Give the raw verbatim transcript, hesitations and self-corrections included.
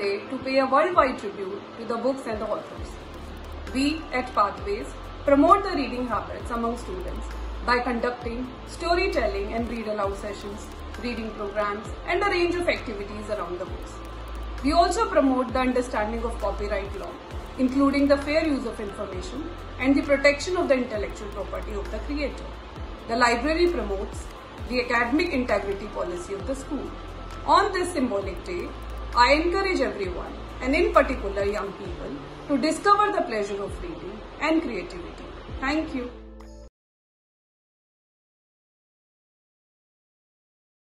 day to pay a worldwide tribute to the books and the authors. We at Pathways promote the reading habits among students by conducting storytelling and read aloud sessions, reading programs, and a range of activities around the books. We also promote the understanding of copyright law, including the fair use of information and the protection of the intellectual property of the creator. The library promotes the academic integrity policy of the school. On this symbolic day, I encourage everyone, and in particular young people, to discover the pleasure of reading and creativity. Thank you.